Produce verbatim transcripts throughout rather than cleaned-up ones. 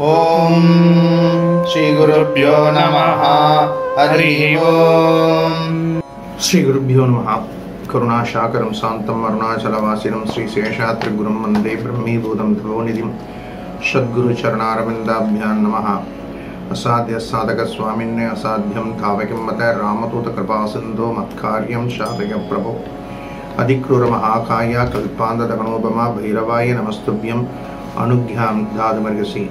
ஓம் ஸ்ரீ குருப்யோ நமஹ. ஹரி ஓம். ஸ்ரீ குருப்யோ நமஹ. கருணாசாகரம் சாந்தம் அருணாச்சலவாசினம் ஸ்ரீ சேஷாத்ரிகுரும் வந்தே பிரம்மீபூதம் தவோநிதிம் சத்குரு சரணாரவிந்தாபியான் நமஹ. அசாத்திய சாதக சுவாமின்னே அசாத்தியம் தாவகிம் மத ராமதூத கிருபா சிந்தோ மத்காரியம் சாதக பிரபோ அதிக்ரூர மகாகாயா கல்பாந்த தகனோபமா பைரவாய நமஸ்துபியம் அனுக்யாம் தாதுமர்கசி.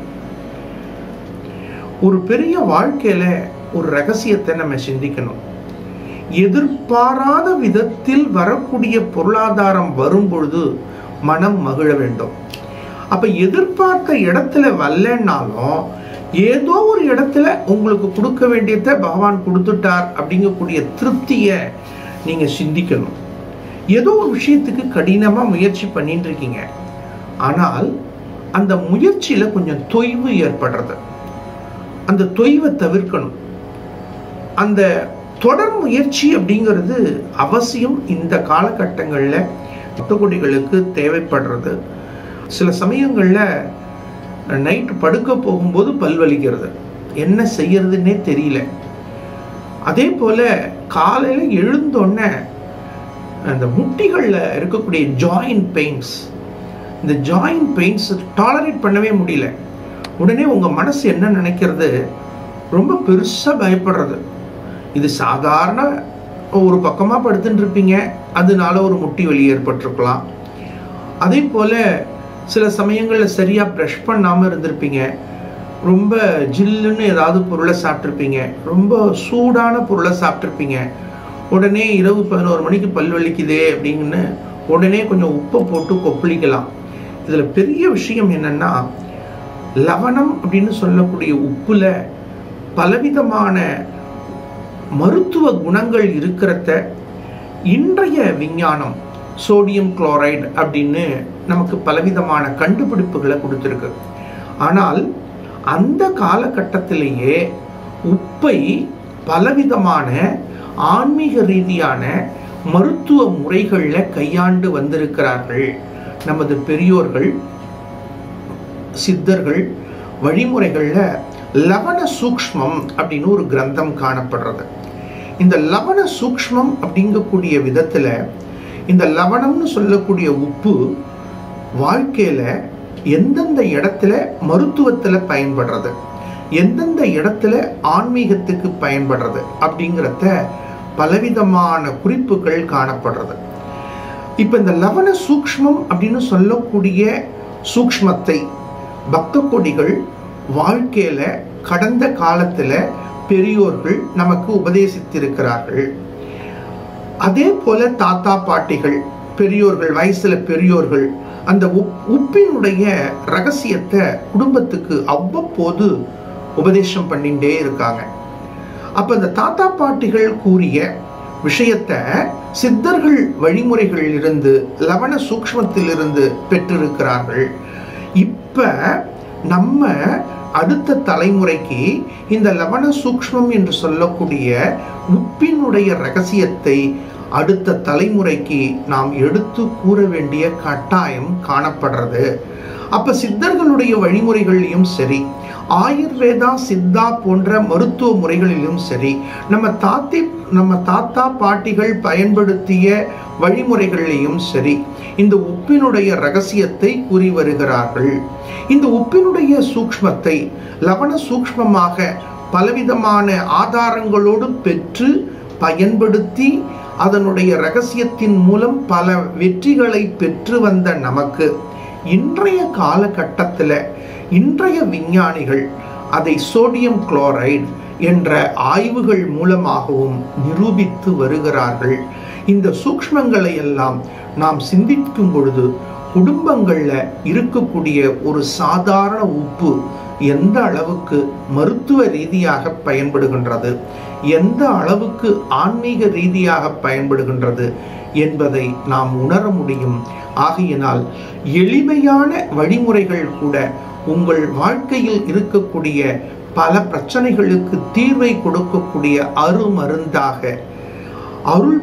ஒரு பெரிய வாழ்க்கையில ஒரு ரகசியத்தை நம்ம சிந்திக்கணும். எதிர்பாராத விதத்தில் வரக்கூடிய பொருளாதாரம் வரும் பொழுது மனம் மகிழ வேண்டும். அப்ப எதிர்பார்த்த இடத்துல வரலன்னாலும் ஏதோ ஒரு இடத்துல உங்களுக்கு கொடுக்க வேண்டியதை பகவான் கொடுத்துட்டார் அப்படிங்கக்கூடிய திருப்திய நீங்க சிந்திக்கணும். ஏதோ ஒரு விஷயத்துக்கு கடினமா முயற்சி பண்ணிட்டு இருக்கீங்க, ஆனால் அந்த முயற்சியில கொஞ்சம் தொய்வு ஏற்படுறது. அந்த தொய்வை தவிர்க்கணும். அந்த தொடர் முயற்சி அப்படிங்கிறது அவசியம் இந்த காலகட்டங்கள்ல பக்தகோடிகளுக்கு தேவைப்படுறது. சில சமயங்கள்ல நைட்டு படுக்க போகும்போது பல்வலிக்கிறது, என்ன செய்யறதுன்னே தெரியல. அதே போல காலையில எழுந்தோடனே அந்த முட்டிகள்ல இருக்கக்கூடிய ஜாயிண்ட் பெயின்ஸ், இந்த ஜாயிண்ட் பெயின்ஸ் டாலரேட் பண்ணவே முடியல. உடனே உங்க மனசு என்ன நினைக்கிறது, ரொம்ப பெருசா பயப்படுறது. இது சாதாரண ஒரு பக்கமா படுத்துட்டு இருப்பீங்க, அதனால ஒரு முட்டி வலி ஏற்பட்டிருக்கலாம். அதே போல சில சமயங்கள்ல சரியா ப்ரஷ் பண்ணாம இருந்திருப்பீங்க, ரொம்ப ஜில்லுன்னு ஏதாவது பொருளை சாப்பிட்ருப்பீங்க, ரொம்ப சூடான பொருளை சாப்பிட்ருப்பீங்க. உடனே இரவு பதினோரு மணிக்கு பல் வலிக்குதே அப்படின்னு உடனே கொஞ்சம் உப்பை போட்டு கொப்பளிக்கலாம். இதுல பெரிய விஷயம் என்னன்னா, லவணம் அப்படின்னு சொல்லக்கூடிய உப்புல பலவிதமான மருத்துவ குணங்கள் இருக்கிறத இன்றைய விஞ்ஞானம் சோடியம் குளோரைடு அப்படின்னு நமக்கு பலவிதமான கண்டுபிடிப்புகளை கொடுத்திருக்கு. ஆனால் அந்த காலகட்டத்திலேயே உப்பை பலவிதமான ஆன்மீக ரீதியான மருத்துவ முறைகள்ல கையாண்டு வந்திருக்கிறார்கள் நமது பெரியோர்கள், சித்தர்கள். வழிமுறைகள்ல லவண சூக்ஷ்மம் அப்படின்னு ஒரு கிரந்தம் காணப்படுறது. இந்த லவண சூக்ஷ்மம் அப்படிங்கக்கூடிய விதத்துல இந்த லவணம்னு சொல்லக்கூடிய உப்பு வாழ்க்கையில எந்தெந்த இடத்துல மருத்துவத்துல பயன்படுறது, எந்தெந்த இடத்துல ஆன்மீகத்துக்கு பயன்படுறது அப்படிங்கிறத பலவிதமான குறிப்புகள் காணப்படுறது. இப்ப இந்த லவண சூக்ஷ்மம் அப்படின்னு சொல்லக்கூடிய சூக்ஷ்மத்தை பக்த கோடிகள் வாழ்க்கையில கடந்த காலத்துல பெரியோர்கள் நமக்கு உபதேசித்திருக்கிறார்கள். அதே போல தாத்தா பாட்டிகள், பெரியோர்கள், வயசுல பெரியோர்கள் அந்த உப்பினுடைய ரகசியத்தை குடும்பத்துக்கு அவ்வப்போது உபதேசம் பண்ணிட்டே இருக்காங்க. அப்ப இந்த தாத்தா பாட்டிகள் கூறிய விஷயத்த சித்தர்கள் வழிமுறைகளில் இருந்து, லவண சூக்ஷ்மத்தில் இருந்து பெற்றிருக்கிறார்கள். இப்ப நம்ம அடுத்த தலைமுறைக்கு இந்த லவண சூக்ஷ்மம் என்று சொல்லக்கூடிய உப்பினுடைய ரகசியத்தை அடுத்த தலைமுறைக்கு நாம் எடுத்து கூற வேண்டிய கட்டாயம் காணப்படுறது. அப்ப சித்தர்களுடைய வழிமுறைகளிலும் சரி, ஆயுர்வேதா சித்தா போன்ற மருத்துவ முறைகளிலும் சரி, நம்ம தாத்தி நம்ம தாத்தா பாட்டிகள் பயன்படுத்திய வழிமுறைகளிலும் சரி, இந்த உப்பினுடைய ரகசியத்தை கூறி வருகிறார்கள். இந்த உப்பினுடைய சூக்ஷ்மத்தை லவண சூக்ஷ்மமாக பலவிதமான ஆதாரங்களோடு பெற்று பயன்படுத்தி அதனுடைய ரகசியத்தின் மூலம் பல வெற்றிகளை பெற்று வந்த நமக்கு இன்றைய காலகட்டத்தில் இன்றைய விஞ்ஞானிகள் அதை சோடியம் குளோரைடு என்ற ஆய்வுகள் மூலமாகவும் நிரூபித்து வருகிறார்கள். இந்த சூக்ஷ்மங்களை எல்லாம் நாம் சிந்திக்கும் பொழுது குடும்பங்கள்ல இருக்கக்கூடிய ஒரு சாதாரண உப்பு எந்த அளவுக்கு மருத்துவ ரீதியாக பயன்படுகின்றது, எந்த அளவுக்கு ஆன்மீக ரீதியாக பயன்படுகின்றது என்பதை நாம் உணர முடியும். ஆகையினால் எளிமையான வழிமுறைகள் கூட உங்கள் வாழ்க்கையில் இருக்கக்கூடிய பல பிரச்சனைகளுக்கு தீர்வை கொடுக்கக்கூடிய அருமருந்தாக, அருள்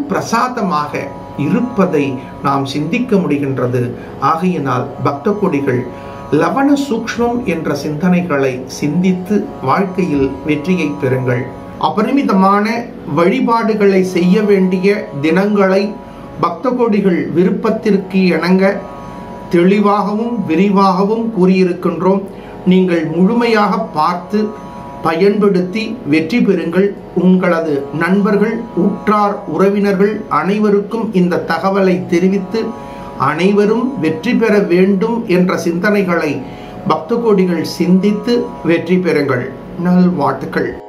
பிரசாதமாக இருப்பதை நாம் சிந்திக்க முடிகின்றது. ஆகையினால் பக்த கோடிகள் லவண சூக்ஷ்மம் என்ற சிந்தனைகளை சிந்தித்து வாழ்க்கையில் வெற்றியை பெறுங்கள். அபரிமிதமான வழிபாடுகளை செய்ய வேண்டிய தினங்களை பக்த கோடிகள் விருப்பத்திற்கு இணங்க தெளிவாகவும் விரிவாகவும் கூறியிருக்கின்றோம். நீங்கள் முழுமையாக பார்த்து பயன்படுத்தி வெற்றி பெறுங்கள். உங்களது நண்பர்கள், உற்றார், உறவினர்கள் அனைவருக்கும் இந்த தகவலை தெரிவித்து அனைவரும் வெற்றி பெற வேண்டும் என்ற சிந்தனைகளை பக்த கோடிகள் சிந்தித்து வெற்றி பெறுங்கள். நல்வாழ்த்துக்கள்.